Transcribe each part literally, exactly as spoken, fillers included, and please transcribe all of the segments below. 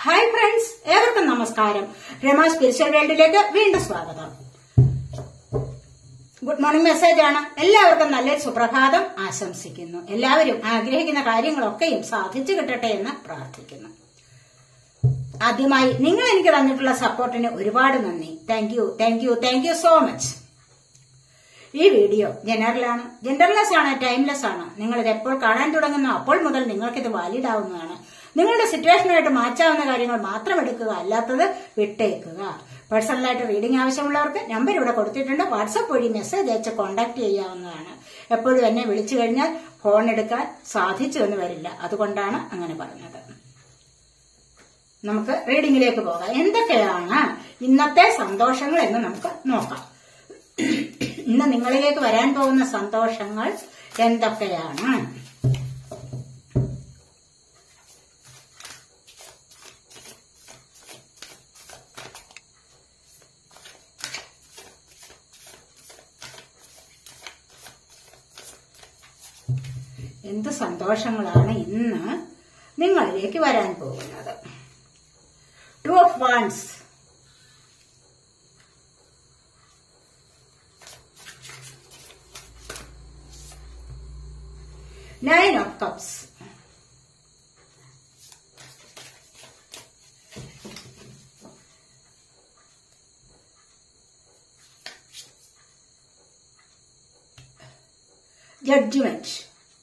Hi friends, ഏവർക്കും നമസ്കാരം. Rama spiritual വേൾഡിലേക്ക് വീണ്ടും സ്വാഗതം. ഗുഡ് മോർണിംഗ് മെസ്സേജ് ആണ്. എല്ലാവർക്കും നല്ലൊരു സുപ്രഭാതം ആശംസിക്കുന്നു. എല്ലാവരും ആഗ്രഹിക്കുന്ന കാര്യങ്ങളൊക്കെയും സാധിച്ചു കിട്ടട്ടെ എന്ന് പ്രാർത്ഥിക്കുന്നു. ആദ്യമായി നിങ്ങൾ എനിക്ക് തന്നിട്ടുള്ള സപ്പോർട്ടിന് ഒരുപാട് നന്ദി. Thank you thank you thank you so much. ഈ വീഡിയോ ജനറലാണ്, ജെൻഡർലെസ് ആണ്, ടൈംലെസ് ആണ്. നിങ്ങൾ ഇത് എപ്പോൾ കാണാൻ തുടങ്ങുന്നു അപ്പോൾ മുതൽ നിങ്ങൾക്കിത് വാലിഡ് ആവുന്നതാണ്. നിങ്ങളുടെ സിറ്റുവേഷനുമായിട്ട് മാച്ചാവുന്ന കാര്യങ്ങൾ മാത്രം എടുക്കുക, അല്ലാത്തത് വിട്ടേക്കുക. പേഴ്സണലായിട്ട് റീഡിംഗ് ആവശ്യമുള്ളവർക്ക് നമ്പർ ഇവിടെ കൊടുത്തിട്ടുണ്ട്. വാട്സപ്പ് വഴി മെസ്സേജ് അയച്ച് കോൺടാക്ട് ചെയ്യാവുന്നതാണ്. എപ്പോഴും എന്നെ വിളിച്ചു കഴിഞ്ഞാൽ ഫോൺ എടുക്കാൻ സാധിച്ചു എന്ന് വരില്ല, അതുകൊണ്ടാണ് അങ്ങനെ പറഞ്ഞത്. നമുക്ക് റീഡിംഗിലേക്ക് പോകാം. എന്തൊക്കെയാണ് ഇന്നത്തെ സന്തോഷങ്ങൾ എന്ന് നമുക്ക് നോക്കാം. ഇന്ന് നിങ്ങളിലേക്ക് വരാൻ പോകുന്ന സന്തോഷങ്ങൾ എന്തൊക്കെയാണ്? എന്ത് സന്തോഷങ്ങളാണ് ഇന്ന് നിങ്ങളിലേക്ക് വരാൻ പോകുന്നത്? Two of wands, nine of cups, judgement,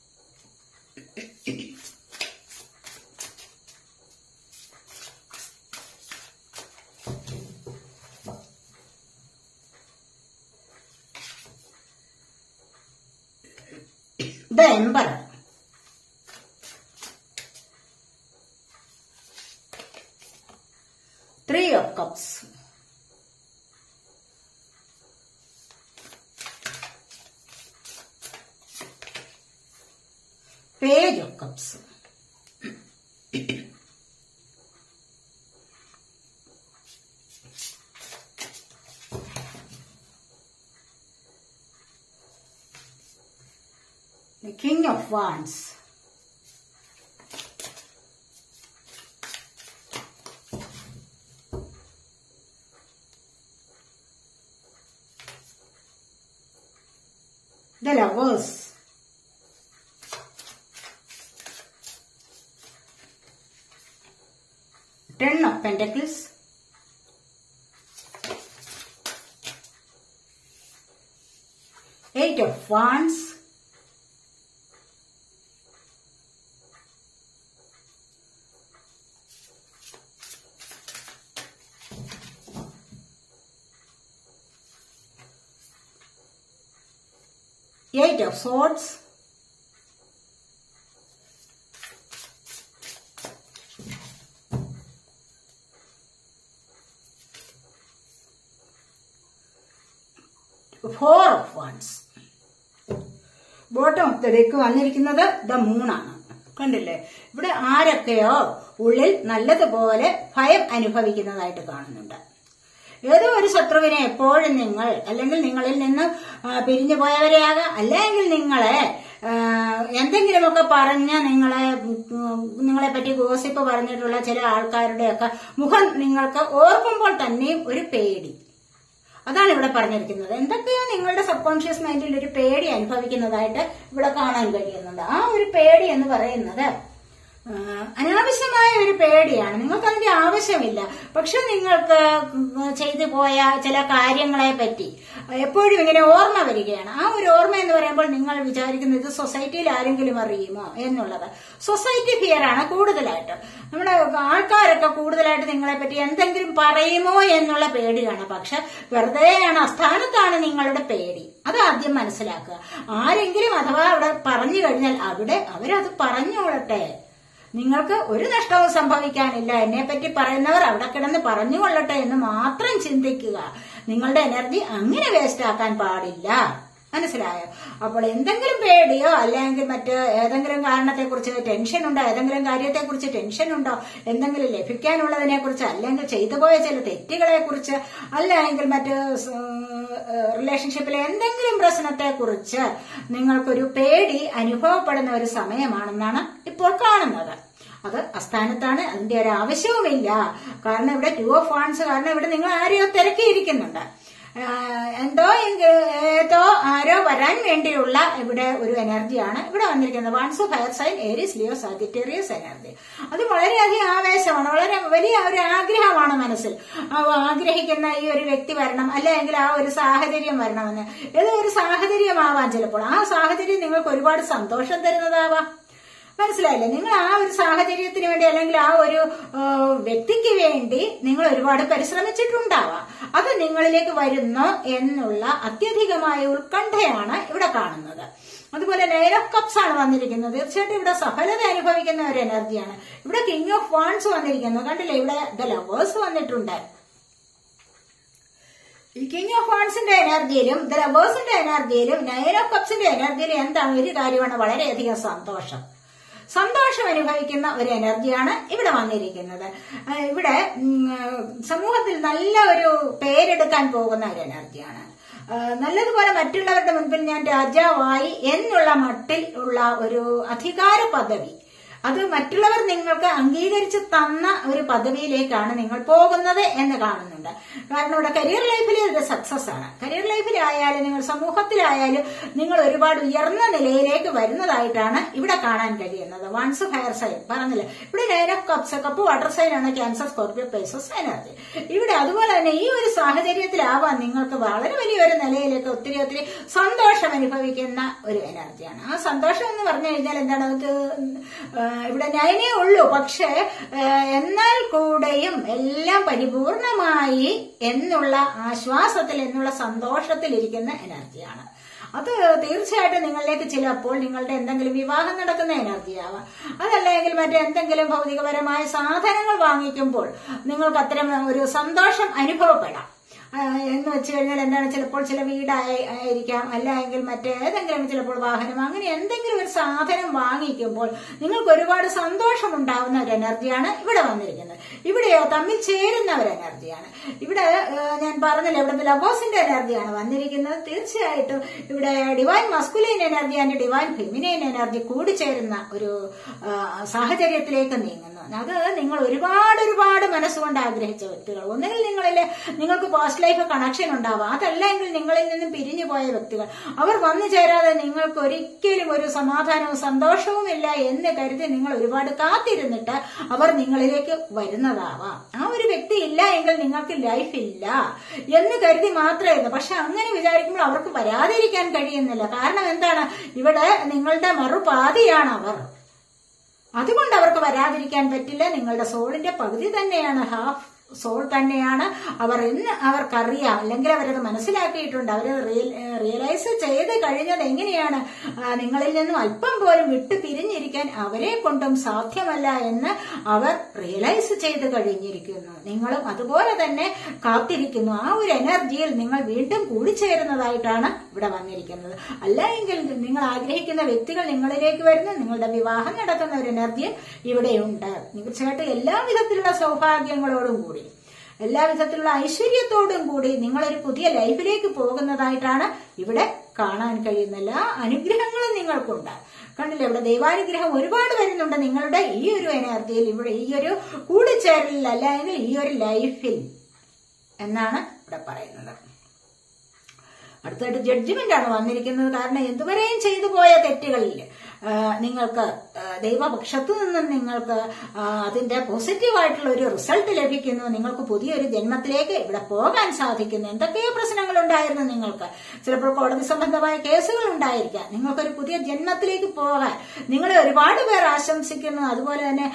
the Emperor, three of cups, page of cups, the King of Wands, the Lovers, Ten of Pentacles, Eight of Wands, Eight of Swords, Four of Wands. Bottom of the deck വന്നിരിക്കുന്നത് the മൂണാണ്. കണ്ടില്ലേ? ഇവിടെ ആരൊക്കെയോ ഉള്ളിൽ നല്ലതുപോലെ ഭയം അനുഭവിക്കുന്നതായിട്ട് കാണുന്നുണ്ട്. ഏതോ ഒരു ശത്രുവിനെ എപ്പോഴും നിങ്ങൾ, അല്ലെങ്കിൽ നിങ്ങളിൽ നിന്ന് പിരിഞ്ഞു പോയവരെയാകാം, അല്ലെങ്കിൽ നിങ്ങളെ എന്തെങ്കിലുമൊക്കെ പറഞ്ഞ് നിങ്ങളെ നിങ്ങളെ പറ്റി ഗോസിപ്പ് പറഞ്ഞിട്ടുള്ള ചില ആൾക്കാരുടെയൊക്കെ മുഖം നിങ്ങൾക്ക് ഓർക്കുമ്പോൾ തന്നെയും ഒരു പേടി. അതാണ് ഇവിടെ പറഞ്ഞിരിക്കുന്നത്. എന്തൊക്കെയോ നിങ്ങളുടെ സബ് കോൺഷ്യസ് മൈൻഡിൽ ഒരു പേടി അനുഭവിക്കുന്നതായിട്ട് ഇവിടെ കാണാൻ കഴിയുന്നുണ്ട്. ആ ഒരു പേടി എന്ന് പറയുന്നത് അനാവശ്യമായ ഒരു പേടിയാണ്. നിങ്ങൾക്ക് അതിന്റെ ആവശ്യമില്ല. പക്ഷെ നിങ്ങൾക്ക് ചെയ്തു പോയ ചില കാര്യങ്ങളെ പറ്റി എപ്പോഴും ഇങ്ങനെ ഓർമ്മ വരികയാണ്. ആ ഒരു ഓർമ്മ എന്ന് പറയുമ്പോൾ നിങ്ങൾ വിചാരിക്കുന്നത് ഇത് സൊസൈറ്റിയിൽ ആരെങ്കിലും അറിയുമോ എന്നുള്ളത്. സൊസൈറ്റി ഫിയർ ആണ് കൂടുതലായിട്ട്. നമ്മുടെ ആൾക്കാരൊക്കെ കൂടുതലായിട്ട് നിങ്ങളെ പറ്റി എന്തെങ്കിലും പറയുമോ എന്നുള്ള പേടിയാണ്. പക്ഷെ വെറുതെയാണ്, അസ്ഥാനത്താണ് നിങ്ങളുടെ പേടി. അത് ആദ്യം മനസ്സിലാക്കുക. ആരെങ്കിലും അഥവാ അവിടെ പറഞ്ഞു കഴിഞ്ഞാൽ അവിടെ അവരത് പറഞ്ഞോളട്ടെ. നിങ്ങൾക്ക് ഒരു നഷ്ടവും സംഭവിക്കാനില്ല. എന്നെ പറ്റി പറയുന്നവർ അവിടെ കിടന്ന് പറഞ്ഞുകൊള്ളട്ടെ എന്ന് മാത്രം ചിന്തിക്കുക. നിങ്ങളുടെ എനർജി അങ്ങനെ വേസ്റ്റ് ആക്കാൻ പാടില്ല. മനസ്സിലായോ? അപ്പോൾ എന്തെങ്കിലും പേടിയോ അല്ലെങ്കിൽ മറ്റ് ഏതെങ്കിലും കാരണത്തെക്കുറിച്ച് ടെൻഷൻ ഉണ്ടോ, ഏതെങ്കിലും കാര്യത്തെക്കുറിച്ച് ടെൻഷൻ ഉണ്ടോ, എന്തെങ്കിലും ലഭിക്കാനുള്ളതിനെ കുറിച്ച്, അല്ലെങ്കിൽ ചെയ്തുപോയ ചില തെറ്റുകളെ കുറിച്ച്, അല്ലെങ്കിൽ മറ്റ് റിലേഷൻഷിപ്പിലെ എന്തെങ്കിലും പ്രശ്നത്തെക്കുറിച്ച് നിങ്ങൾക്കൊരു പേടി അനുഭവപ്പെടുന്ന ഒരു സമയമാണെന്നാണ് ഇപ്പോൾ കാണുന്നത്. അത് അസ്ഥാനത്താണ്. അതിന്റെ ഒരു ആവശ്യവുമില്ല. കാരണം ഇവിടെ ടു ഓഫ് വാൺസ്, കാരണം ഇവിടെ നിങ്ങൾ ആരെയോ തിരക്കിയിരിക്കുന്നുണ്ട്. എന്തോ ഏതോ ആരോ വരാൻ വേണ്ടിയുള്ള ഇവിടെ ഒരു എനർജിയാണ് ഇവിടെ വന്നിരിക്കുന്നത്. Wands fire sign, Aries, Leo, Sagittarius energy. അത് വളരെയധികം ആവേശമാണ്, വളരെ വലിയ ഒരു ആഗ്രഹമാണ് മനസ്സിൽ. ആഗ്രഹിക്കുന്ന ഈ ഒരു വ്യക്തി വരണം, അല്ലെങ്കിൽ ആ ഒരു സാഹചര്യം വരണമെന്ന്. ഏതോ ഒരു സാഹചര്യമാവാം ചിലപ്പോൾ. ആ സാഹചര്യം നിങ്ങൾക്ക് ഒരുപാട് സന്തോഷം തരുന്നതാവാം. മനസ്സിലായില്ലേ? നിങ്ങൾ ആ ഒരു സാഹചര്യത്തിന് വേണ്ടി അല്ലെങ്കിൽ ആ ഒരു വ്യക്തിക്ക് വേണ്ടി നിങ്ങൾ ഒരുപാട് പരിശ്രമിച്ചിട്ടുണ്ടാവാം. അത് നിങ്ങളിലേക്ക് വരുന്നു എന്നുള്ള അത്യധികമായ ഉത്കണ്ഠയാണ് ഇവിടെ കാണുന്നത്. അതുപോലെ നൈൻ ഓഫ് കപ്സ് ആണ് വന്നിരിക്കുന്നത്. തീർച്ചയായിട്ടും ഇവിടെ സഫലത അനുഭവിക്കുന്ന ഒരു എനർജിയാണ്. ഇവിടെ കിങ് ഓഫ് വാൺസ് വന്നിരിക്കുന്നു. കണ്ടില്ലേ? ഇവിടെ ദ ലവേഴ്സ് വന്നിട്ടുണ്ട്. ഈ കിങ് ഓഫ് വാൺസിന്റെ എനർജിയിലും ദ ലവേഴ്സിന്റെ എനർജിയിലും നൈൻ ഓഫ് കപ്സിന്റെ എനർജിയിലും എന്താണ് ഒരു കാര്യമാണ്? വളരെയധികം സന്തോഷം സന്തോഷം അനുഭവിക്കുന്ന ഒരു എനർജിയാണ് ഇവിടെ വന്നിരിക്കുന്നത്. ഇവിടെ സമൂഹത്തിൽ നല്ല ഒരു പേരെടുക്കാൻ പോകുന്ന ഒരു എനർജിയാണ്. നല്ലതുപോലെ മറ്റുള്ളവരുടെ മുൻപിൽ ഞാൻ രാജാവായി എന്നുള്ള മട്ടിൽ ഉള്ള ഒരു അധികാര പദവി, അത് മറ്റുള്ളവർ നിങ്ങൾക്ക് അംഗീകരിച്ച് തന്ന ഒരു പദവിയിലേക്കാണ് നിങ്ങൾ പോകുന്നത് എന്ന് കാണുന്നുണ്ട്. കാരണം ഇവിടെ കരിയർ ലൈഫിൽ ഇത് സക്സസ് ആണ്. കരിയർ ലൈഫിലായാലും നിങ്ങൾ സമൂഹത്തിലായാലും നിങ്ങൾ ഒരുപാട് ഉയർന്ന നിലയിലേക്ക് വരുന്നതായിട്ടാണ് ഇവിടെ കാണാൻ കഴിയുന്നത്. വൺസ് ഫയർ സൈൻ പറഞ്ഞില്ല. ഇവിടെ nine of cups, cup water sign ആണ്. Cancer, Scorpio, Pisces energy. ഇവിടെ അതുപോലെ തന്നെ ഈ ഒരു സാഹചര്യത്തിലാവാൻ നിങ്ങൾക്ക് വളരെ വലിയൊരു നിലയിലേക്ക് ഒത്തിരി ഒത്തിരി സന്തോഷം അനുഭവിക്കുന്ന ഒരു എനർജിയാണ്. ആ സന്തോഷം എന്ന് പറഞ്ഞു കഴിഞ്ഞാൽ എന്താണ്? അത് ഇവിടെ നയനേ ഉള്ളൂ. പക്ഷെ എന്നാൽ കൂടെയും എല്ലാം പരിപൂർണമായി എന്നുള്ള ആശ്വാസത്തിൽ, എന്നുള്ള സന്തോഷത്തിൽ ഇരിക്കുന്ന എനർജിയാണ്. അത് തീർച്ചയായിട്ടും നിങ്ങളിലേക്ക് ചിലപ്പോൾ നിങ്ങളുടെ എന്തെങ്കിലും വിവാഹം നടക്കുന്ന എനർജിയാവാം. അതല്ലെങ്കിൽ മറ്റെന്തെങ്കിലും ഭൗതികപരമായ സാധനങ്ങൾ വാങ്ങിക്കുമ്പോൾ നിങ്ങൾക്ക് അത്തരം ഒരു സന്തോഷം അനുഭവപ്പെടാം. എന്ന് വെച്ച് കഴിഞ്ഞാൽ എന്താണ്? ചിലപ്പോൾ ചില വീടായിരിക്കാം, അല്ലെങ്കിൽ മറ്റേതെങ്കിലും ചിലപ്പോൾ വാഹനം, അങ്ങനെ എന്തെങ്കിലും ഒരു സാധനം വാങ്ങിക്കുമ്പോൾ നിങ്ങൾക്ക് ഒരുപാട് സന്തോഷം ഉണ്ടാവുന്ന ഒരു എനർജിയാണ് ഇവിടെ വന്നിരിക്കുന്നത്. ഇവിടെയോ തമ്മിൽ ചേരുന്ന ഒരു എനർജിയാണ്. ഇവിടെ ഞാൻ പറഞ്ഞില്ല, ഇവിടെ ലവേഴ്സിന്റെ എനർജിയാണ് വന്നിരിക്കുന്നത്. തീർച്ചയായിട്ടും ഇവിടെ divine masculine energy and divine feminine energy കൂടിച്ചേരുന്ന ഒരു സാഹചര്യത്തിലേക്ക് നീങ്ങുന്നു. അത് നിങ്ങൾ ഒരുപാട് ഒരുപാട് മനസ്സുകൊണ്ട് ആഗ്രഹിച്ച വ്യക്തികൾ, ഒന്നുകിൽ നിങ്ങളിലെ നിങ്ങൾക്ക് പാസ്റ്റ് ലൈഫ് കണക്ഷൻ ഉണ്ടാവാം, അതല്ലെങ്കിൽ നിങ്ങളിൽ നിന്നും പിരിഞ്ഞു പോയ വ്യക്തികൾ, അവർ വന്നു ചേരാതെ നിങ്ങൾക്ക് ഒരിക്കലും ഒരു സമാധാനവും സന്തോഷവും ഇല്ല എന്ന് കരുതി നിങ്ങൾ ഒരുപാട് കാത്തിരുന്നിട്ട് അവർ നിങ്ങളിലേക്ക് വരുന്നതാവാം. ആ ഒരു വ്യക്തി ഇല്ല എങ്കിൽ നിങ്ങൾക്ക് ലൈഫ് ഇല്ല എന്ന് കരുതി മാത്രമായിരുന്നു. പക്ഷെ അങ്ങനെ വിചാരിക്കുമ്പോൾ അവർക്ക് വരാതിരിക്കാൻ കഴിയുന്നില്ല. കാരണം എന്താണ്? ഇവിടെ നിങ്ങളുടെ മറുപാതിയാണ് അവർ. അതുകൊണ്ട് അവർക്ക് വരാതിരിക്കാൻ പറ്റില്ല. നിങ്ങളുടെ സോളിന്റെ പകുതി തന്നെയാണ്, ഹാഫ് സോൾ തന്നെയാണ് അവർ എന്ന് അവർക്കറിയാം, അല്ലെങ്കിൽ അവരത് മനസ്സിലാക്കിയിട്ടുണ്ട്. അവരത് റിയലൈസ് ചെയ്ത് കഴിഞ്ഞത് എങ്ങനെയാണ്? നിങ്ങളിൽ നിന്നും അല്പം പോലും വിട്ടു പിരിഞ്ഞിരിക്കാൻ അവരെ കൊണ്ടും സാധ്യമല്ല എന്ന് അവർ റിയലൈസ് ചെയ്ത് കഴിഞ്ഞിരിക്കുന്നു. നിങ്ങളും അതുപോലെ തന്നെ കാത്തിരിക്കുന്നു. ആ ഒരു എനർജിയിൽ നിങ്ങൾ വീണ്ടും കൂടിച്ചേരുന്നതായിട്ടാണ് ഇവിടെ വന്നിരിക്കുന്നത്. അല്ല എങ്കിൽ നിങ്ങൾ ആഗ്രഹിക്കുന്ന വ്യക്തികൾ നിങ്ങളിലേക്ക് വരുന്നു, നിങ്ങളുടെ വിവാഹം നടക്കുന്ന ഒരു എനർജിയും ഇവിടെയുണ്ട്. തീർച്ചയായിട്ടും എല്ലാവിധത്തിലുള്ള സൗഭാഗ്യങ്ങളോടും കൂടി, എല്ലാവിധത്തിലുള്ള ഐശ്വര്യത്തോടും കൂടി നിങ്ങളൊരു പുതിയ ലൈഫിലേക്ക് പോകുന്നതായിട്ടാണ് ഇവിടെ കാണാൻ കഴിയുന്ന. എല്ലാ അനുഗ്രഹങ്ങളും നിങ്ങൾക്കുണ്ട്. കണ്ടില്ലേ? ഇവിടെ ദൈവാനുഗ്രഹം ഒരുപാട് വരുന്നുണ്ട് നിങ്ങളുടെ ഈ ഒരു എനർജിയിൽ, ഇവിടെ ഈ ഒരു കൂടിച്ചേരലിൽ, അല്ലെങ്കിൽ ഈ ഒരു ലൈഫിൽ എന്നാണ് ഇവിടെ പറയുന്നത്. അടുത്തായിട്ട് ജഡ്ജ്മെന്റ് ആണ് വന്നിരിക്കുന്നത്. കാരണം എന്തുവരെയും ചെയ്തു പോയ തെറ്റുകളിൽ നിങ്ങൾക്ക് ദൈവപക്ഷത്തു നിന്നും നിങ്ങൾക്ക് അതിന്റെ പോസിറ്റീവായിട്ടുള്ള ഒരു റിസൾട്ട് ലഭിക്കുന്നു. നിങ്ങൾക്ക് പുതിയൊരു ജന്മത്തിലേക്ക് ഇവിടെ പോകാൻ സാധിക്കുന്നു. എന്തൊക്കെയോ പ്രശ്നങ്ങൾ ഉണ്ടായിരുന്നു നിങ്ങൾക്ക്, ചിലപ്പോൾ കോടതി സംബന്ധമായ കേസുകൾ ഉണ്ടായിരിക്കാം. നിങ്ങൾക്കൊരു പുതിയ ജന്മത്തിലേക്ക് പോകാൻ നിങ്ങളെ ഒരുപാട് പേർ ആശംസിക്കുന്നു, അതുപോലെ തന്നെ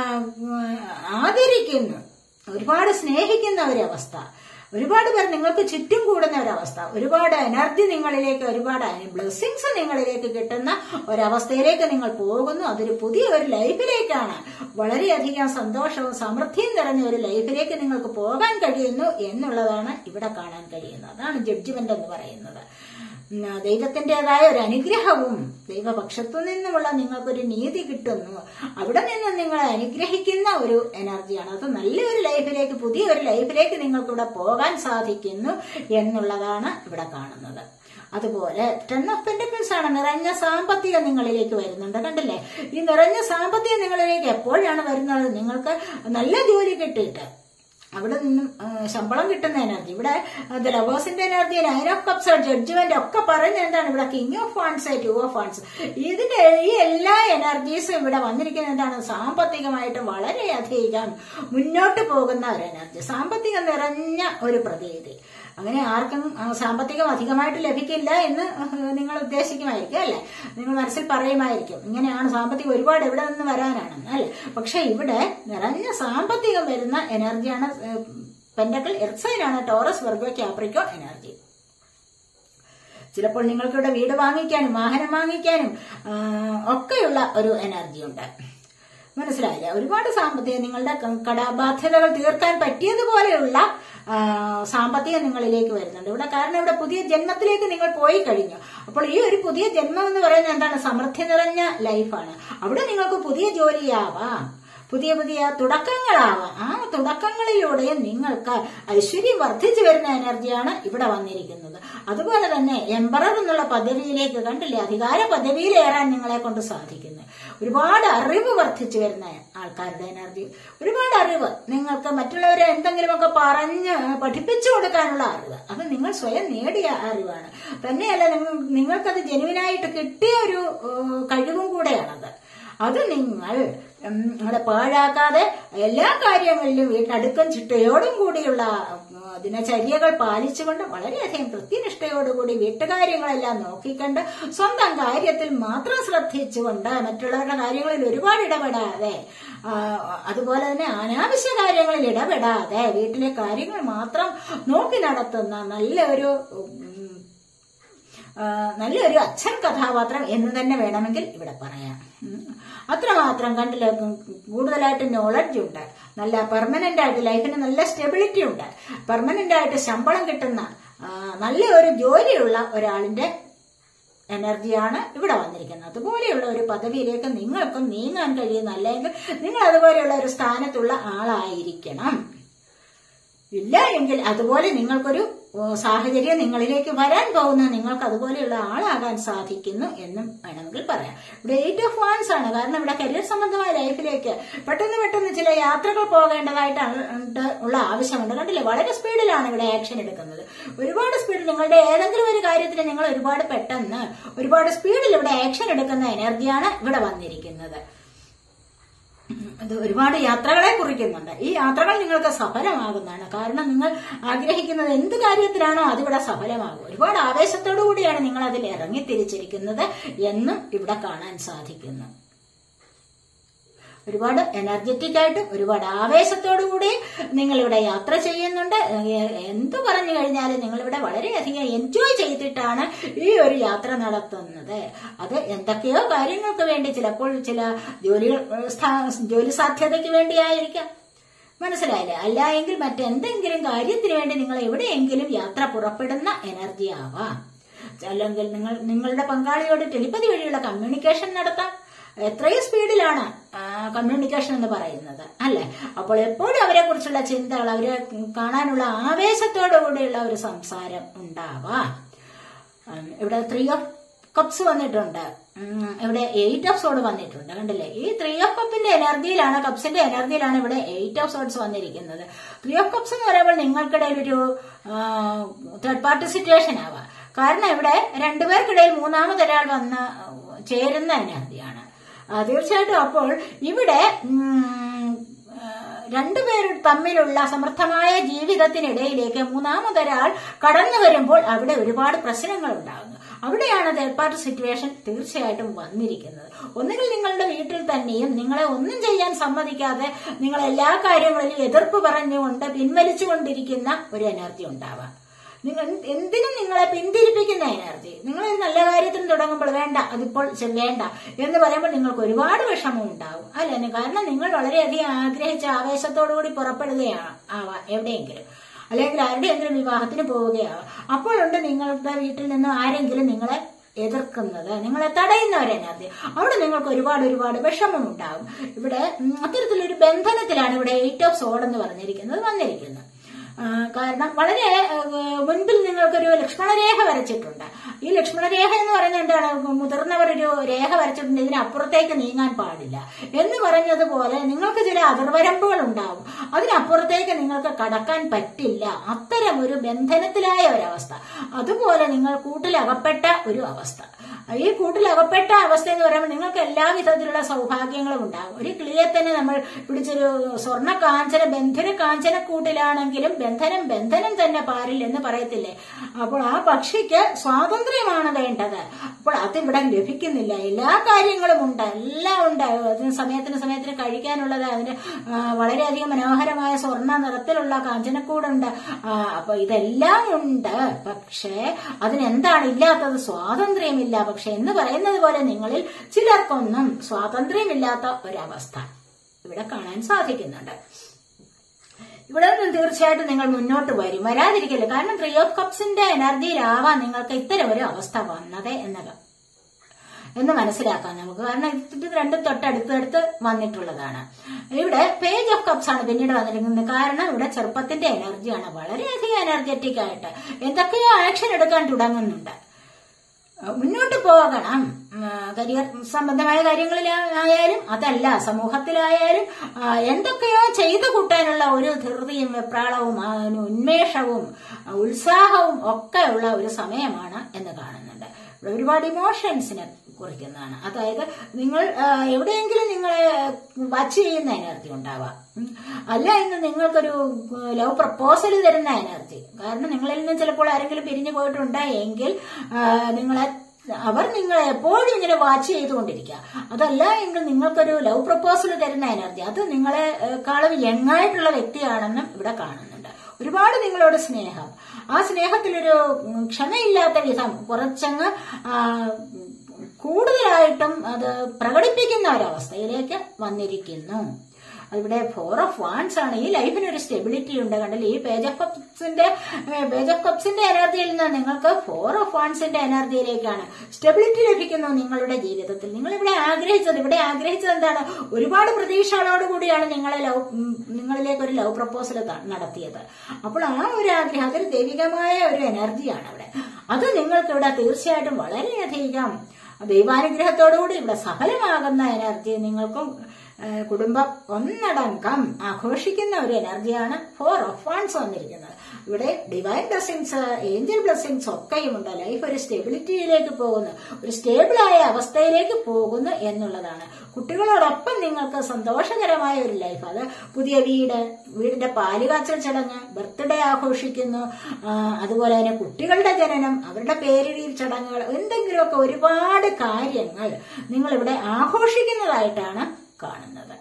ആദരിക്കുന്നു, ഒരുപാട് സ്നേഹിക്കുന്ന ഒരവസ്ഥ, ഒരുപാട് പേർ നിങ്ങൾക്ക് ചുറ്റും കൂടുന്ന ഒരവസ്ഥ, ഒരുപാട് എനർജി നിങ്ങളിലേക്ക്, ഒരുപാട് ബ്ലെസ്സിങ്സ് നിങ്ങളിലേക്ക് കിട്ടുന്ന ഒരവസ്ഥയിലേക്ക് നിങ്ങൾ പോകുന്നു. അതൊരു പുതിയ ഒരു ലൈഫിലേക്കാണ്. വളരെയധികം സന്തോഷവും സമൃദ്ധിയും നിറഞ്ഞ ഒരു ലൈഫിലേക്ക് നിങ്ങൾക്ക് പോകാൻ കഴിയുന്നു എന്നുള്ളതാണ് ഇവിടെ കാണാൻ കഴിയുന്നത്. അതാണ് ജഡ്ജ്മെന്റ് എന്ന് പറയുന്നത്. ദൈവത്തിൻ്റെതായ ഒരു അനുഗ്രഹവും ദൈവപക്ഷത്തു നിന്നുമുള്ള നിങ്ങൾക്കൊരു നീതി കിട്ടുന്നു. അവിടെ നിന്ന് നിങ്ങളെ അനുഗ്രഹിക്കുന്ന ഒരു എനർജിയാണ്. അത് നല്ലൊരു ലൈഫിലേക്ക്, പുതിയ ഒരു ലൈഫിലേക്ക് നിങ്ങൾക്ക് ഇവിടെ പോകാൻ സാധിക്കുന്നു എന്നുള്ളതാണ് ഇവിടെ കാണുന്നത്. അതുപോലെ ടെൻ ഓഫ് പെന്റക്കിൾസ് ആണ്, നിറഞ്ഞ സാമ്പത്തികം നിങ്ങളിലേക്ക് വരുന്നുണ്ട്. കണ്ടില്ലേ, ഈ നിറഞ്ഞ സാമ്പത്തികം നിങ്ങളിലേക്ക് എപ്പോഴാണ് വരുന്നത്? നിങ്ങൾക്ക് നല്ല ജോലി കിട്ടിയിട്ട് അവിടെ നിന്നും ശമ്പളം കിട്ടുന്ന എനർജി. ഇവിടെ ലവേഴ്സിന്റെ energy, nine of cups, judgement ഒക്കെ പറയുന്നത് എന്താണ്? ഇവിടെ king of funds, two of funds, ഇതിന്റെ ഈ എല്ലാ എനർജീസും ഇവിടെ വന്നിരിക്കുന്നത് എന്താണ്? സാമ്പത്തികമായിട്ട് വളരെയധികം മുന്നോട്ട് പോകുന്ന ഒരു എനർജി, സാമ്പത്തികം നിറഞ്ഞ ഒരു പ്രതീതി. അങ്ങനെ ആർക്കും സാമ്പത്തികം അധികമായിട്ട് ലഭിക്കില്ല എന്ന് നിങ്ങൾ ഉദ്ദേശിക്കുമായിരിക്കും അല്ലെ, നിങ്ങൾ മനസ്സിൽ പറയുമായിരിക്കും ഇങ്ങനെയാണ് സാമ്പത്തികം ഒരുപാട് എവിടെ നിന്ന് വരാനാണെന്ന് അല്ലെ. പക്ഷെ ഇവിടെ നിറഞ്ഞ സാമ്പത്തികം വരുന്ന എനർജിയാണ് പെന്റക്കിൾ, എർത്ത് സൈനാണ്, ടോറസ്, വെർഗോ, ക്യാപ്രിക്കോ എനർജി. ചിലപ്പോൾ നിങ്ങൾക്കിവിടെ വീട് വാങ്ങിക്കാനും വാഹനം വാങ്ങിക്കാനും ഒക്കെയുള്ള ഒരു എനർജി ഉണ്ട്. മനസ്സിലായില്ല? ഒരുപാട് സാമ്പത്തികം, നിങ്ങളുടെ കടബാധ്യതകൾ തീർക്കാൻ പറ്റിയതുപോലെയുള്ള സാമ്പത്തികം നിങ്ങളിലേക്ക് വരുന്നുണ്ട് ഇവിടെ. കാരണം ഇവിടെ പുതിയ ജന്മത്തിലേക്ക് നിങ്ങൾ പോയി കഴിഞ്ഞു. അപ്പോൾ ഈ ഒരു പുതിയ ജന്മം എന്ന് പറയുന്നത് എന്താണ്? സമൃദ്ധി നിറഞ്ഞ ലൈഫാണ്. അവിടെ നിങ്ങൾക്ക് പുതിയ ജോലിയാവാം, പുതിയ പുതിയ തുടക്കങ്ങളാവാം. ആ തുടക്കങ്ങളിലൂടെ നിങ്ങൾക്ക് ഐശ്വര്യം വർദ്ധിച്ചു വരുന്ന എനർജിയാണ് ഇവിടെ വന്നിരിക്കുന്നത്. അതുപോലെ തന്നെ എംപറർ എന്നുള്ള പദവിയിലേക്ക്, കണ്ടില്ലേ, അധികാര പദവിയിലേറാൻ നിങ്ങളെ കൊണ്ട് സാധിക്കുന്നു. ഒരുപാട് അറിവ് വർദ്ധിച്ചു വരുന്ന ആൾക്കാരുടെ എനർജി, ഒരുപാട് അറിവ്, നിങ്ങൾക്ക് മറ്റുള്ളവരെ എന്തെങ്കിലുമൊക്കെ പറഞ്ഞ് പഠിപ്പിച്ചു കൊടുക്കാനുള്ള അറിവ്, അത് നിങ്ങൾ സ്വയം നേടിയ അറിവാണ്. തന്നെയല്ല, നിങ്ങൾക്കത് ജനുവിനായിട്ട് കിട്ടിയ ഒരു കഴിവും കൂടെയാണത്. അത് നിങ്ങൾ നിങ്ങളെ പാഴാക്കാതെ എല്ലാ കാര്യങ്ങളിലും വീട്ടിനടുക്കം ചിട്ടയോടും കൂടിയുള്ള ദിനചര്യകൾ പാലിച്ചുകൊണ്ട് വളരെയധികം കൃത്യനിഷ്ഠയോടുകൂടി വീട്ടുകാര്യങ്ങളെല്ലാം നോക്കിക്കണ്ട് സ്വന്തം കാര്യത്തിൽ മാത്രം ശ്രദ്ധിച്ചുകൊണ്ട് മറ്റുള്ളവരുടെ കാര്യങ്ങളിൽ ഒരുപാട് ഇടപെടാതെ, അതുപോലെ തന്നെ അനാവശ്യ കാര്യങ്ങളിൽ ഇടപെടാതെ വീട്ടിലെ കാര്യങ്ങൾ മാത്രം നോക്കി നടത്തുന്ന നല്ലൊരു നല്ലൊരു അച്ഛൻ കഥാപാത്രം എന്ന് തന്നെ വേണമെങ്കിൽ ഇവിടെ പറയാം. അത്രമാത്രം കണ്ടില്ല, കൂടുതലായിട്ട് നോളജ് ഉണ്ട്, നല്ല പെർമനന്റ് ആയിട്ട് ലൈഫിന് നല്ല സ്റ്റെബിലിറ്റി ഉണ്ട്, പെർമനന്റ് ആയിട്ട് ശമ്പളം കിട്ടുന്ന നല്ല ഒരു ജോലിയുള്ള ഒരാളിന്റെ എനർജിയാണ് ഇവിടെ വന്നിരിക്കുന്നത്. അതുപോലെയുള്ള ഒരു പദവിയിലേക്ക് നിങ്ങൾക്കും നീങ്ങാൻ കഴിയുന്ന, അല്ലെങ്കിൽ നിങ്ങൾ അതുപോലെയുള്ള ഒരു സ്ഥാനത്തുള്ള ആളായിരിക്കണം. ഇല്ല എങ്കിൽ അതുപോലെ നിങ്ങൾക്കൊരു സാഹചര്യം നിങ്ങളിലേക്ക് വരാൻ പോകുന്ന നിങ്ങൾക്ക് അതുപോലെയുള്ള ആളാകാൻ സാധിക്കുന്നു എന്നും വേണമെങ്കിൽ പറയാം. ഇവിടെ എയ്റ്റ് ഓഫ് വാൻസ് ആണ്. കാരണം ഇവിടെ കരിയർ സംബന്ധമായ ലൈഫിലേക്ക് പെട്ടെന്ന് പെട്ടെന്ന് ചില യാത്രകൾ പോകേണ്ടതായിട്ട് ഉള്ള ആവശ്യമുണ്ട്. കണ്ടില്ലേ, വളരെ സ്പീഡിലാണ് ഇവിടെ ആക്ഷൻ എടുക്കുന്നത്. ഒരുപാട് സ്പീഡിൽ നിങ്ങളുടെ ഏതെങ്കിലും ഒരു കാര്യത്തിന് നിങ്ങൾ ഒരുപാട് പെട്ടെന്ന് ഒരുപാട് സ്പീഡിൽ ഇവിടെ ആക്ഷൻ എടുക്കുന്ന എനർജിയാണ് ഇവിടെ വന്നിരിക്കുന്നത്. അത് ഒരുപാട് യാത്രകളെ കുറിക്കുന്നുണ്ട്. ഈ യാത്രകൾ നിങ്ങൾക്ക് സഫലമാകുന്നതാണ്. കാരണം നിങ്ങൾ ആഗ്രഹിക്കുന്നത് എന്ത് കാര്യത്തിലാണോ അതിവിടെ സഫലമാകും. ഒരുപാട് ആവേശത്തോടു കൂടിയാണ് നിങ്ങൾ അതിൽ ഇറങ്ങിത്തിരിച്ചിരിക്കുന്നത് എന്നും ഇവിടെ കാണാൻ സാധിക്കുന്നു. ഒരുപാട് എനർജറ്റിക് ആയിട്ട് ഒരുപാട് ആവേശത്തോടുകൂടി നിങ്ങളിവിടെ യാത്ര ചെയ്യുന്നുണ്ട്. എന്തു പറഞ്ഞു കഴിഞ്ഞാലും നിങ്ങളിവിടെ വളരെയധികം എൻജോയ് ചെയ്തിട്ടാണ് ഈ ഒരു യാത്ര നടത്തുന്നത്. അത് എന്തൊക്കെയോ കാര്യങ്ങൾക്ക് വേണ്ടി, ചിലപ്പോൾ ചില ജോലികൾ ജോലി സാധ്യതയ്ക്ക് വേണ്ടിയായിരിക്കാം, മനസ്സിലായില്ലേ? അല്ല എങ്കിൽ മറ്റെന്തെങ്കിലും കാര്യത്തിന് വേണ്ടി നിങ്ങൾ എവിടെയെങ്കിലും യാത്ര പുറപ്പെടുന്ന എനർജി ആവാം. അല്ലെങ്കിൽ നിങ്ങൾ നിങ്ങളുടെ പങ്കാളിയോട് ടെലിപ്പതി വഴിയുള്ള കമ്മ്യൂണിക്കേഷൻ നടത്താം. എത്രയും സ്പീഡിലാണ് കമ്മ്യൂണിക്കേഷൻ എന്ന് പറയുന്നത് അല്ലെ. അപ്പോൾ എപ്പോഴും അവരെ കുറിച്ചുള്ള ചിന്തകൾ, അവരെ കാണാനുള്ള ആവേശത്തോടു കൂടിയുള്ള ഒരു സംസാരം ഉണ്ടാവാം. ഇവിടെ ത്രീ ഓഫ് കപ്സ് വന്നിട്ടുണ്ട്, ഇവിടെ എയ്റ്റ് ഓഫ് സോഡ് വന്നിട്ടുണ്ട്. കണ്ടില്ലേ, ഈ ത്രീ ഓഫ് കപ്പിന്റെ എനർജിയിലാണ്, കപ്സിന്റെ എനർജിയിലാണ് ഇവിടെ എയ്റ്റ് ഓഫ് സോഡ്സ് വന്നിരിക്കുന്നത്. ത്രീ ഓഫ് കപ്സ് എന്ന് പറയുമ്പോൾ നിങ്ങൾക്കിടയിൽ ഒരു തേർഡ് പാർട്ടി സിറ്റുവേഷൻ ആവാം. കാരണം ഇവിടെ രണ്ടുപേർക്കിടയിൽ മൂന്നാമതൊരാൾ വന്ന് ചേരുന്ന എനർജിയാണ് തീർച്ചയായിട്ടും. അപ്പോൾ ഇവിടെ രണ്ടുപേർ തമ്മിലുള്ള സമൃദ്ധമായ ജീവിതത്തിനിടയിലേക്ക് മൂന്നാമതൊരാൾ കടന്നു വരുമ്പോൾ അവിടെ ഒരുപാട് പ്രശ്നങ്ങൾ ഉണ്ടാകുന്നു. അവിടെയാണ് തേർഡ് പാർട്ടി സിറ്റുവേഷൻ തീർച്ചയായിട്ടും വന്നിരിക്കുന്നത്. ഒന്നുകിൽ നിങ്ങളുടെ വീട്ടിൽ തന്നെയും നിങ്ങളെ ഒന്നും ചെയ്യാൻ സമ്മതിക്കാതെ നിങ്ങൾ എല്ലാ കാര്യങ്ങളിലും എതിർപ്പ് പറഞ്ഞുകൊണ്ട് പിൻവലിച്ചുകൊണ്ടിരിക്കുന്ന ഒരു എനർജി ഉണ്ടാവാം. നിങ്ങൾ എന്തിനും നിങ്ങളെ പിന്തിരിപ്പിക്കുന്ന എനർജി. നിങ്ങൾ നല്ല കാര്യത്തിന് തുടങ്ങുമ്പോൾ വേണ്ട, അതിപ്പോൾ വേണ്ട എന്ന് പറയുമ്പോൾ നിങ്ങൾക്ക് ഒരുപാട് വിഷമം ഉണ്ടാവും അല്ലെ. കാരണം നിങ്ങൾ വളരെയധികം ആഗ്രഹിച്ച ആവേശത്തോടുകൂടി പുറപ്പെടുകയാണ് ആവാം എവിടെയെങ്കിലും, അല്ലെങ്കിൽ ആരുടെയെങ്കിലും വിവാഹത്തിന് പോവുകയാവാം. അപ്പോഴുണ്ട് നിങ്ങളുടെ വീട്ടിൽ നിന്ന് ആരെങ്കിലും നിങ്ങളെ എതിർക്കുന്നത്, നിങ്ങളെ തടയുന്ന ഒരു എനർജി. അവിടെ നിങ്ങൾക്ക് ഒരുപാട് ഒരുപാട് വിഷമം ഉണ്ടാവും. ഇവിടെ അത്തരത്തിലൊരു ബന്ധനത്തിലാണ് ഇവിടെ എയ്റ്റ് ഓഫ് സോഡ് എന്ന് പറഞ്ഞിരിക്കുന്നത് വന്നിരിക്കുന്നത്. കാരണം വളരെ മുൻപിൽ നിങ്ങൾക്കൊരു ലക്ഷ്മണരേഖ വരച്ചിട്ടുണ്ട്. ഈ ലക്ഷ്മണരേഖ എന്ന് പറയുന്നത് എന്താണ്? മുതിർന്നവർ ഒരു രേഖ വരച്ചിട്ടുണ്ട്, ഇതിനപ്പുറത്തേക്ക് നീങ്ങാൻ പാടില്ല എന്ന് പറഞ്ഞതുപോലെ നിങ്ങൾക്ക് ചില അതിർവരമ്പുകൾ ഉണ്ടാവും, അതിനപ്പുറത്തേക്ക് നിങ്ങൾക്ക് കടക്കാൻ പറ്റില്ല. അത്തരം ഒരു ബന്ധനത്തിലായ ഒരവസ്ഥ, അതുപോലെ നിങ്ങൾ കൂട്ടിലകപ്പെട്ട ഒരു അവസ്ഥ. ഈ കൂട്ടിലകപ്പെട്ട അവസ്ഥ എന്ന് പറയുമ്പോൾ നിങ്ങൾക്ക് എല്ലാവിധത്തിലുള്ള സൗഭാഗ്യങ്ങളും ഉണ്ടാകും. ഒരു കിളിയെ തന്നെ നമ്മൾ പിടിച്ചൊരു സ്വർണ്ണ കാഞ്ചന ബന്ധന കാഞ്ചന കൂട്ടിലാണെങ്കിലും ബന്ധനം ബന്ധനം തന്നെ പാരില്ല എന്ന് പറയത്തില്ലേ? അപ്പോൾ ആ പക്ഷിക്ക് സ്വാതന്ത്ര്യമാണ് വേണ്ടത്. അപ്പോൾ അതിവിടെ ലഭിക്കുന്നില്ല. എല്ലാ കാര്യങ്ങളും ഉണ്ട്, എല്ലാം ഉണ്ട്. അതിന് സമയത്തിന് സമയത്തിന് കഴിക്കാനുള്ളത്, അതിന് വളരെയധികം മനോഹരമായ സ്വർണ്ണ നിറത്തിലുള്ള കാഞ്ചനക്കൂടുണ്ട്. അപ്പൊ ഇതെല്ലാം ഉണ്ട്. പക്ഷേ അതിനെന്താണ് ഇല്ലാത്തത്? സ്വാതന്ത്ര്യമില്ല. പക്ഷെ എന്ന് പറയുന്നത് പോലെ നിങ്ങളിൽ ചിലർക്കൊന്നും സ്വാതന്ത്ര്യമില്ലാത്ത ഒരവസ്ഥ ഇവിടെ കാണാൻ സാധിക്കുന്നുണ്ട്. ഇവിടെ നിന്നും തീർച്ചയായിട്ടും നിങ്ങൾ മുന്നോട്ട് വരും, വരാതിരിക്കില്ല. കാരണം ത്രീ ഓഫ് കപ്സിന്റെ എനർജിയിലാവാൻ നിങ്ങൾക്ക് ഇത്തരം ഒരു അവസ്ഥ വന്നത് എന്നത് എന്ന് മനസ്സിലാക്കാം നമുക്ക്. കാരണം ഇത് രണ്ടും തൊട്ടടുത്തടുത്ത് വന്നിട്ടുള്ളതാണ്. ഇവിടെ പേജ് ഓഫ് കപ്സ് ആണ് പിന്നീട് വന്നിരിക്കുന്നത്. കാരണം ഇവിടെ ചെറുപ്പത്തിന്റെ എനർജിയാണ്, വളരെയധികം എനർജറ്റിക് ആയിട്ട് എന്തൊക്കെയോ ആക്ഷൻ എടുക്കാൻ തുടങ്ങുന്നുണ്ട്. മുന്നോട്ട് പോകണം. കരിയർ സംബന്ധമായ കാര്യങ്ങളിലായാലും അതല്ല സമൂഹത്തിലായാലും എന്തൊക്കെയോ ചെയ്തു കൂട്ടാനുള്ള ഒരു ധൃതിയും വെപ്രാളവും ഉന്മേഷവും ഉത്സാഹവും ഒക്കെ ഉള്ള ഒരു സമയമാണ് എന്ന് കാണുന്നുണ്ട്. ഒരുപാട് ഇമോഷൻസിനെ കുറിക്കുന്നതാണ്. അതായത് നിങ്ങൾ എവിടെയെങ്കിലും നിങ്ങളെ വാച്ച് ചെയ്യുന്ന എനർജി ഉണ്ടാവാം, അല്ല ഇന്ന് നിങ്ങൾക്കൊരു ലവ് പ്രപ്പോസൽ തരുന്ന എനർജി. കാരണം നിങ്ങളിൽ നിന്ന് ചിലപ്പോൾ ആരെങ്കിലും പിരിഞ്ഞു പോയിട്ടുണ്ട് എങ്കിൽ നിങ്ങളെ അവർ നിങ്ങളെ എപ്പോഴും ഇങ്ങനെ വാച്ച് ചെയ്തുകൊണ്ടിരിക്കുക. അതല്ല എങ്കിൽ നിങ്ങൾക്കൊരു ലവ് പ്രപ്പോസൽ തരുന്ന എനർജി, അത് നിങ്ങളെക്കാളും യങ്ങായിട്ടുള്ള വ്യക്തിയാണെന്നും ഇവിടെ കാണുന്നുണ്ട്. ഒരുപാട് നിങ്ങളോട് സ്നേഹം, ആ സ്നേഹത്തിലൊരു ക്ഷമയില്ലാത്ത വിധം കുറച്ചങ്ങ് കൂടുതലായിട്ടും അത് പ്രകടിപ്പിക്കുന്ന ഒരവസ്ഥയിലേക്ക് വന്നിരിക്കുന്നു. അതിവിടെ ഫോർ ഓഫ് വാൻസ് ആണ്. ഈ ലൈഫിന് ഒരു സ്റ്റെബിലിറ്റി ഉണ്ട്. കണ്ടല്ലേ, ഈ പേജ് ഓഫ് കപ്സിന്റെ പേജ് ഓഫ് കപ്സിന്റെ എനർജിയിൽ നിന്ന് നിങ്ങൾക്ക് ഫോർ ഓഫ് വാൻസിന്റെ എനർജിയിലേക്കാണ് സ്റ്റെബിലിറ്റി ലഭിക്കുന്നു നിങ്ങളുടെ ജീവിതത്തിൽ. നിങ്ങൾ ഇവിടെ ആഗ്രഹിച്ചത് ഇവിടെ ആഗ്രഹിച്ചത് എന്താണ്? ഒരുപാട് പ്രതീക്ഷകളോടുകൂടിയാണ് നിങ്ങളെ ലവ് നിങ്ങളിലേക്ക് ഒരു ലവ് പ്രപ്പോസൽ നടത്തിയത്. അപ്പോൾ ആ ഒരു ആഗ്രഹം, അതൊരു ദൈവികമായ ഒരു എനർജിയാണ് അവിടെ. അത് നിങ്ങൾക്ക് ഇവിടെ തീർച്ചയായിട്ടും വളരെയധികം ദൈവാനുഗ്രഹത്തോടുകൂടി ഇവിടെ സഫലമാകുന്ന എനർജി നിങ്ങൾക്കും കുടുംബം ഒന്നടങ്കം ആഘോഷിക്കുന്ന ഒരു എനർജിയാണ് ഫോർ ഓഫ് വാൻസ് വന്നിരിക്കുന്നത്. ഇവിടെ ഡിവൈൻ ബ്ലെസ്സിങ്സ്, ഏഞ്ചൽ ബ്ലെസ്സിങ്സ് ഒക്കെയുമുണ്ട്. ലൈഫ് ഒരു സ്റ്റെബിലിറ്റിയിലേക്ക് പോകുന്നു, ഒരു സ്റ്റേബിളായ അവസ്ഥയിലേക്ക് പോകുന്നു എന്നുള്ളതാണ്. കുട്ടികളോടൊപ്പം നിങ്ങൾക്ക് സന്തോഷകരമായ ഒരു ലൈഫ്, അത് പുതിയ വീട്, വീടിന്റെ പാലുകാച്ചൽ ചടങ്ങ്, ബർത്ത്ഡേ ആഘോഷിക്കുന്നു, അതുപോലെ തന്നെ കുട്ടികളുടെ ജനനം, അവരുടെ പേരിടിയിൽ ചടങ്ങുകൾ, എന്തെങ്കിലുമൊക്കെ ഒരുപാട് കാര്യങ്ങൾ നിങ്ങൾ ഇവിടെ ആഘോഷിക്കുന്നതായിട്ടാണ് കാണുന്നത്.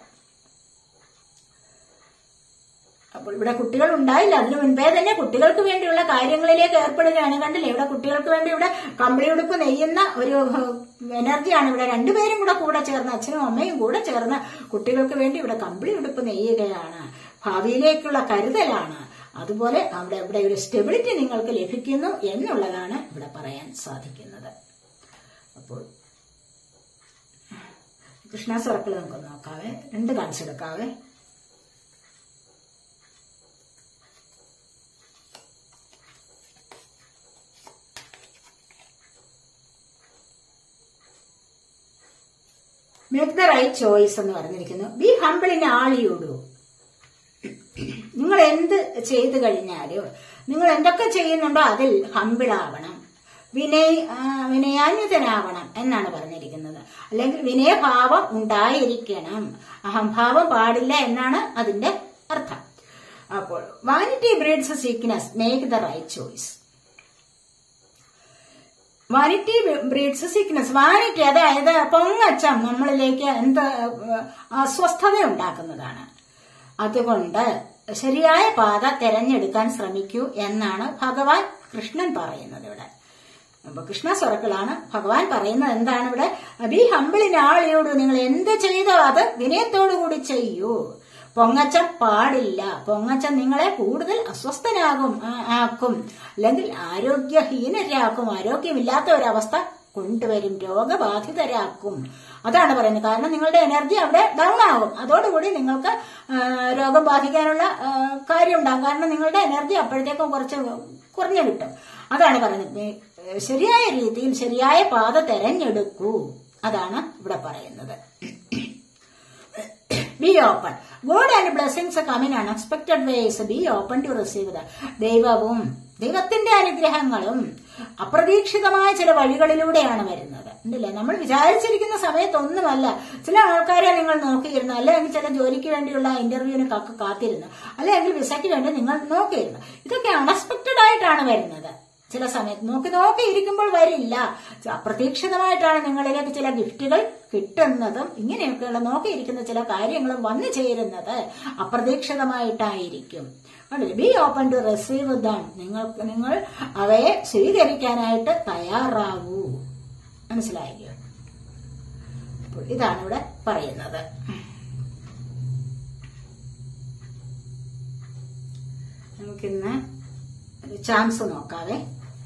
അപ്പോൾ ഇവിടെ കുട്ടികൾ ഉണ്ടായില്ല, അതിനു മുൻപേ തന്നെ കുട്ടികൾക്ക് വേണ്ടിയുള്ള കാര്യങ്ങളിലേക്ക് ഏർപ്പെടുകയാണ്. കണ്ടില്ലേ, ഇവിടെ കുട്ടികൾക്ക് വേണ്ടി ഇവിടെ കമ്പിളി ഉടുപ്പ് നെയ്യുന്ന ഒരു എനർജിയാണ്. ഇവിടെ രണ്ടുപേരും കൂടെ കൂടെ ചേർന്ന്, അച്ഛനും അമ്മയും കൂടെ ചേർന്ന് കുട്ടികൾക്ക് വേണ്ടി ഇവിടെ കമ്പിളി ഉടുപ്പ് നെയ്യുകയാണ്. ഭാവിയിലേക്കുള്ള കരുതലാണ്. അതുപോലെ അവിടെ ഇവിടെ ഒരു സ്റ്റെബിലിറ്റി നിങ്ങൾക്ക് ലഭിക്കുന്നു എന്നുള്ളതാണ് ഇവിടെ പറയാൻ സാധിക്കുന്നത്. അപ്പോൾ കൃഷ്ണ സർക്കിൾ നമുക്ക് നോക്കാവേ, രണ്ട് കാണിച്ചെടുക്കാവേ. മേക്ക് ദ റൈറ്റ് ചോയ്സ് എന്ന് പറഞ്ഞിരിക്കുന്നു. Be humble in all you do. നിങ്ങൾ എന്ത് ചെയ്തു കഴിഞ്ഞാലും, നിങ്ങൾ എന്തൊക്കെ ചെയ്യുന്നുണ്ടോ അതിൽ ഹംബിളാവണം, വിനയ വിനയാന്വിതനാവണം എന്നാണ് പറഞ്ഞിരിക്കുന്നത്. അല്ലെങ്കിൽ വിനയഭാവം ഉണ്ടായിരിക്കണം, അഹംഭാവം പാടില്ല എന്നാണ് അതിന്റെ അർത്ഥം. അപ്പോൾ vanity breeds sickness, make the right choice. Vanity breeds sickness. Vanity അതായത് പൊങ്ങച്ചം നമ്മളിലേക്ക് എന്ത് അസ്വസ്ഥത ഉണ്ടാക്കുന്നതാണ്. അതുകൊണ്ട് ശരിയായ പാത തെരഞ്ഞെടുക്കാൻ ശ്രമിക്കൂ എന്നാണ് ഭഗവാൻ കൃഷ്ണൻ പറയുന്നത് ഇവിടെ. അപ്പൊ കൃഷ്ണ സർക്കിളാണ് ഭഗവാൻ പറയുന്നത്. എന്താണ് ഇവിടെ? ബി ഹംബിളിൻ ആളിയോട്, നിങ്ങൾ എന്ത് ചെയ്തോ അത് വിനയത്തോടു കൂടി ചെയ്യൂ. പൊങ്ങച്ചം പാടില്ല. പൊങ്ങച്ചം നിങ്ങളെ കൂടുതൽ അസ്വസ്ഥനാകും ആക്കും, അല്ലെങ്കിൽ ആരോഗ്യഹീനരാക്കും, ആരോഗ്യമില്ലാത്ത ഒരവസ്ഥ കൊണ്ടുവരും, രോഗബാധിതരാക്കും. അതാണ് പറയുന്നത്. കാരണം നിങ്ങളുടെ എനർജി അവിടെ ഡൗൺ ആകും. അതോടുകൂടി നിങ്ങൾക്ക് രോഗം ബാധിക്കാനുള്ള കാര്യം ഉണ്ടാകും. കാരണം നിങ്ങളുടെ എനർജി അപ്പോഴത്തേക്കും കുറച്ച് കുറഞ്ഞു കിട്ടും. അതാണ് പറയുന്നത്. ശരിയായ രീതിയിൽ ശരിയായ പാത തെരഞ്ഞെടുക്കൂ. അതാണ് ഇവിടെ പറയുന്നത്. Be open. God and blessings come in unexpected ways. Be open to receive the. ദൈവവും ദൈവത്തിന്റെ അനുഗ്രഹങ്ങളും അപ്രതീക്ഷിതമായ ചില വഴികളിലൂടെയാണ് വരുന്നത്. ഉണ്ടല്ലേ? നമ്മൾ വിചാരിച്ചിരിക്കുന്ന സമയത്തൊന്നുമല്ല. ചില ആൾക്കാരെ നിങ്ങൾ നോക്കിയിരുന്നു, അല്ലെങ്കിൽ ചില ജോലിക്ക് വേണ്ടിയുള്ള ഇന്റർവ്യൂവിന് കാത്തിരുന്നു, അല്ലെങ്കിൽ വിസയ്ക്ക് വേണ്ടി നിങ്ങൾ നോക്കിയിരുന്നു. ഇതൊക്കെ അൺഎക്സ്പെക്ടഡ് ആയിട്ടാണ് വരുന്നത്. ചില സമയത്ത് നോക്കി നോക്കി ഇരിക്കുമ്പോൾ വരില്ല. അപ്രതീക്ഷിതമായിട്ടാണ് നിങ്ങളിലേക്ക് ചില ഗിഫ്റ്റുകൾ കിട്ടുന്നതും ഇങ്ങനെയൊക്കെയുള്ള നോക്കിയിരിക്കുന്ന ചില കാര്യങ്ങളും വന്നു ചേരുന്നത് അപ്രതീക്ഷിതമായിട്ടായിരിക്കും. Be open to receive them. നിങ്ങൾക്ക് നിങ്ങൾ അവയെ സ്വീകരിക്കാനായിട്ട് തയ്യാറാവൂ. മനസ്സിലായോ? ഇതാണ് ഇവിടെ പറയുന്നത്. നമുക്കിന്ന് ഒരു ചാൻസ് നോക്കാവേ.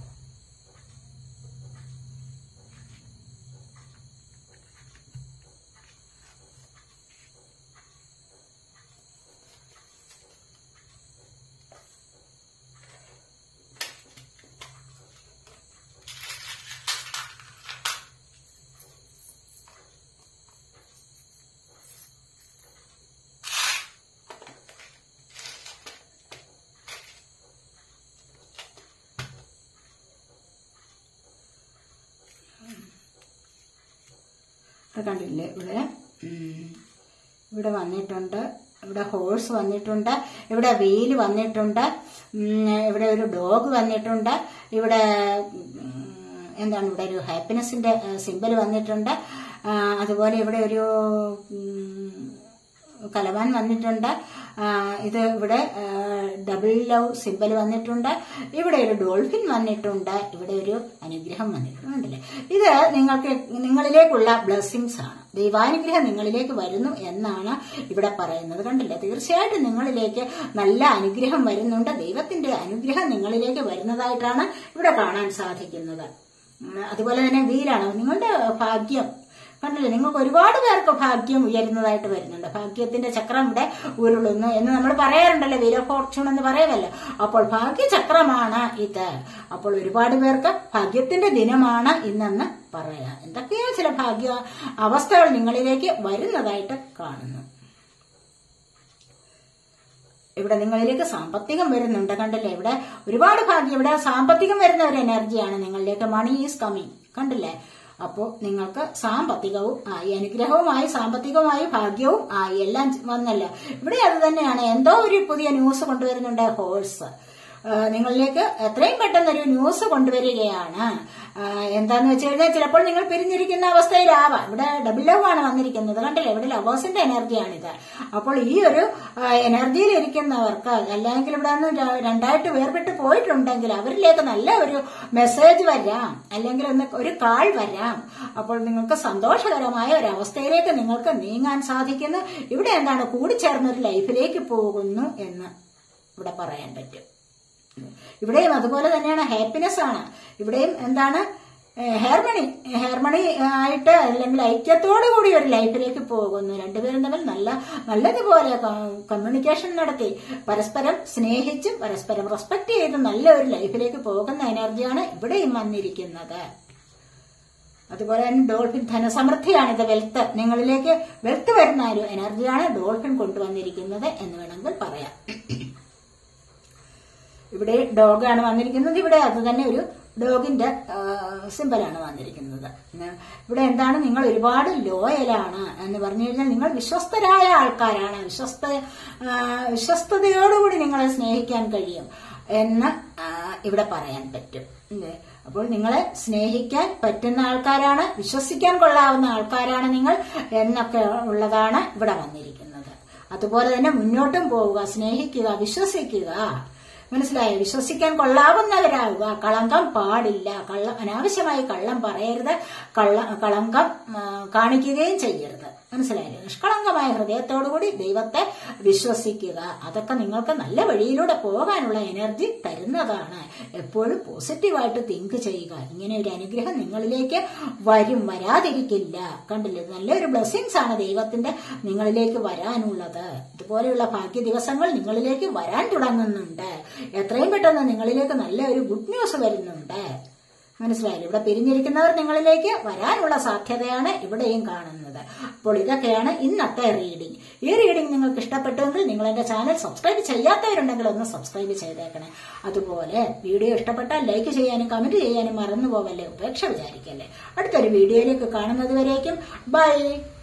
കണ്ടില്ലേ? ഇവിടെ ഇവിടെ വന്നിട്ടുണ്ട്, ഇവിടെ ഹോഴ്സ് വന്നിട്ടുണ്ട്, ഇവിടെ വീല് വന്നിട്ടുണ്ട്, ഇവിടെ ഒരു ഡോഗ് വന്നിട്ടുണ്ട്, ഇവിടെ എന്താണ് ഇവിടെ ഒരു ഹാപ്പിനെസിന്റെ സിമ്പൽ വന്നിട്ടുണ്ട്. അതുപോലെ ഇവിടെ ഒരു കലവാൻ വന്നിട്ടുണ്ട്. ഇത് ഇവിടെ ഡബിൾ ലവ് സിമ്പൽ വന്നിട്ടുണ്ട്. ഇവിടെ ഒരു ഡോൾഫിൻ വന്നിട്ടുണ്ട്. ഇവിടെ ഒരു അനുഗ്രഹം വന്നിട്ടുണ്ട്. കണ്ടില്ലേ? ഇത് നിങ്ങൾക്ക് നിങ്ങളിലേക്കുള്ള ബ്ലെസ്സിങ്സ് ആണ്. ദൈവാനുഗ്രഹം നിങ്ങളിലേക്ക് വരുന്നു എന്നാണ് ഇവിടെ പറയുന്നത്. കണ്ടില്ലേ? തീർച്ചയായിട്ടും നിങ്ങളിലേക്ക് നല്ല അനുഗ്രഹം വരുന്നുണ്ട്. ദൈവത്തിന്റെ അനുഗ്രഹം നിങ്ങളിലേക്ക് വരുന്നതായിട്ടാണ് ഇവിടെ കാണാൻ സാധിക്കുന്നത്. അതുപോലെ തന്നെ വീലാണ് നിങ്ങളുടെ ഭാഗ്യം. കണ്ടില്ലേ? നിങ്ങൾക്ക് ഒരുപാട് പേർക്ക് ഭാഗ്യം ഉയരുന്നതായിട്ട് വരുന്നുണ്ട്. ഭാഗ്യത്തിന്റെ ചക്രം ഇവിടെ ഉരുളുന്നു എന്ന് നമ്മൾ പറയാറുണ്ടല്ലോ, വീൽ ഓഫ് ഫോർച്യൂൺ എന്ന് പറയുമല്ലോ. അപ്പോൾ ഭാഗ്യചക്രമാണ് ഇത്. അപ്പോൾ ഒരുപാട് പേർക്ക് ഭാഗ്യത്തിന്റെ ദിനമാണ് ഇന്നെന്ന് പറയാം. എന്തൊക്കെയോ ചില ഭാഗ്യ അവസ്ഥകൾ നിങ്ങളിലേക്ക് വരുന്നതായിട്ട് കാണുന്നു. ഇവിടെ നിങ്ങളിലേക്ക് സാമ്പത്തികം വരുന്നുണ്ട്. കണ്ടില്ലേ? ഇവിടെ ഒരുപാട് ഭാഗ്യം, ഇവിടെ സാമ്പത്തികം വരുന്ന ഒരു എനർജിയാണ് നിങ്ങളിലേക്ക്. Money is coming. കണ്ടില്ലേ? അപ്പോ നിങ്ങൾക്ക് സാമ്പത്തികവും ആയി, അനുഗ്രഹവുമായി, സാമ്പത്തികവുമായി, ഭാഗ്യവും ആയി, എല്ലാം വന്നല്ലോ. ഇവിടെ അത് തന്നെയാണ്. എന്തോ ഒരു പുതിയ ന്യൂസ് കൊണ്ടുവരുന്നുണ്ട് ഹോഴ്സ്. നിങ്ങളിലേക്ക് എത്രയും പെട്ടെന്ന് ഒരു ന്യൂസ് കൊണ്ടുവരികയാണ്. എന്താന്ന് വെച്ച് കഴിഞ്ഞാൽ ചിലപ്പോൾ നിങ്ങൾ പിരിഞ്ഞിരിക്കുന്ന അവസ്ഥയിലാവാം. ഇവിടെ ഡബിൾ ലവ് ആണ് വന്നിരിക്കുന്നത്. കണ്ടില്ലേ? ഇവിടെ ലവേഴ്സിന്റെ എനർജിയാണിത്. അപ്പോൾ ഈ ഒരു എനർജിയിൽ ഇരിക്കുന്നവർക്ക്, അല്ലെങ്കിൽ ഇവിടെ നിന്ന് രണ്ടായിട്ട് വേർപെട്ട് പോയിട്ടുണ്ടെങ്കിൽ അവരിലേക്ക് നല്ല ഒരു മെസ്സേജ് വരാം, അല്ലെങ്കിൽ ഒന്ന് ഒരു കാൾ വരാം. അപ്പോൾ നിങ്ങൾക്ക് സന്തോഷകരമായ ഒരു അവസ്ഥയിലേക്ക് നിങ്ങൾക്ക് നീങ്ങാൻ സാധിക്കുന്നു. ഇവിടെ എന്താണ് കൂടിച്ചേർന്ന ഒരു ലൈഫിലേക്ക് പോകുന്നു എന്ന് ഇവിടെ പറയാൻ പറ്റും. ഇവിടെയും അതുപോലെ തന്നെയാണ്, ഹാപ്പിനെസ് ആണ്. ഇവിടെയും എന്താണ് ഹെയർമണി ഹെയർമണി ആയിട്ട് അല്ലെങ്കിൽ ഐക്യത്തോടു കൂടി ഒരു ലൈഫിലേക്ക് പോകുന്നു. രണ്ടുപേരും തമ്മിൽ നല്ല നല്ലതുപോലെ കമ്മ്യൂണിക്കേഷൻ നടത്തി പരസ്പരം സ്നേഹിച്ചും പരസ്പരം റെസ്പെക്ട് ചെയ്തും നല്ല ഒരു ലൈഫിലേക്ക് പോകുന്ന എനർജിയാണ് ഇവിടെയും വന്നിരിക്കുന്നത്. അതുപോലെ തന്നെ ഡോൾഫിൻ ധനസമൃദ്ധിയാണ്. ഇത് വെൽത്ത്, നിങ്ങളിലേക്ക് വെൽത്ത് വരുന്ന ഒരു എനർജിയാണ് ഡോൾഫിൻ കൊണ്ടുവന്നിരിക്കുന്നത് എന്ന് വേണമെങ്കിൽ പറയാം. ഇവിടെ ഡോഗാണ് വന്നിരിക്കുന്നത്. ഇവിടെ അത് തന്നെ ഒരു ഡോഗിന്റെ സിമ്പലാണ് വന്നിരിക്കുന്നത്. ഇവിടെ എന്താണ്, നിങ്ങൾ ഒരുപാട് ലോയലാണ് എന്ന് പറഞ്ഞു കഴിഞ്ഞാൽ നിങ്ങൾ വിശ്വസ്തരായ ആൾക്കാരാണ്. വിശ്വസ്ത വിശ്വസ്തയോടുകൂടി നിങ്ങളെ സ്നേഹിക്കാൻ കഴിയും എന്ന് ഇവിടെ പറയാൻ പറ്റും. അപ്പോൾ നിങ്ങളെ സ്നേഹിക്കാൻ പറ്റുന്ന ആൾക്കാരാണ്, വിശ്വസിക്കാൻ കൊള്ളാവുന്ന ആൾക്കാരാണ് നിങ്ങൾ എന്നൊക്കെ ഉള്ളതാണ് ഇവിടെ വന്നിരിക്കുന്നത്. അതുപോലെ തന്നെ മുന്നോട്ടും പോവുക, സ്നേഹിക്കുക, വിശ്വസിക്കുക. മനസ്സിലായോ? വിശ്വസിക്കാൻ കൊള്ളാവുന്നവരാകുക. കളങ്കം പാടില്ല. കള്ള അനാവശ്യമായി കള്ളം പറയരുത്, കള്ള കളങ്കം കാണിക്കുകയും ചെയ്യരുത്. മനസ്സിലായില്ലേ? നിഷ്കളങ്കമായ ഹൃദയത്തോടുകൂടി ദൈവത്തെ വിശ്വസിക്കുക. അതൊക്കെ നിങ്ങൾക്ക് നല്ല വഴിയിലൂടെ പോകാനുള്ള എനർജി തരുന്നതാണ്. എപ്പോഴും പോസിറ്റീവായിട്ട് തിങ്ക് ചെയ്യുക. ഇങ്ങനെ ഒരു അനുഗ്രഹം നിങ്ങളിലേക്ക് വരും, വരാതിരിക്കില്ല. കണ്ടില്ലേ? നല്ലൊരു ബ്ലെസ്സിങ്സ് ആണ് ദൈവത്തിന്റെ നിങ്ങളിലേക്ക് വരാനുള്ളത്. ഇതുപോലെയുള്ള ഭാഗ്യ ദിവസങ്ങൾ നിങ്ങളിലേക്ക് വരാൻ തുടങ്ങുന്നുണ്ട്. എത്രയും പെട്ടെന്ന് നിങ്ങളിലേക്ക് നല്ല ഒരു ഗുഡ് ന്യൂസ് വരുന്നുണ്ട്. മനസ്സിലായില്ലേ? ഇവിടെ പിരിഞ്ഞിരിക്കുന്നവർ നിങ്ങളിലേക്ക് വരാനുള്ള സാധ്യതയാണ് ഇവിടെയും കാണുന്നത്. അപ്പോൾ ഇതൊക്കെയാണ് ഇന്നത്തെ റീഡിംഗ്. ഈ റീഡിംഗ് നിങ്ങൾക്ക് ഇഷ്ടപ്പെട്ടുവെങ്കിൽ നിങ്ങൾ എന്റെ ചാനൽ സബ്സ്ക്രൈബ് ചെയ്യാത്തവരുണ്ടെങ്കിൽ ഒന്ന് സബ്സ്ക്രൈബ് ചെയ്തേക്കണേ. അതുപോലെ വീഡിയോ ഇഷ്ടപ്പെട്ടാൽ ലൈക്ക് ചെയ്യാനും കമന്റ് ചെയ്യാനും മറന്നു പോവല്ലേ, ഉപേക്ഷ വിചാരിക്കല്ലേ. അടുത്തൊരു വീഡിയോയിലേക്ക് കാണുന്നത് വരേക്കും ബൈ.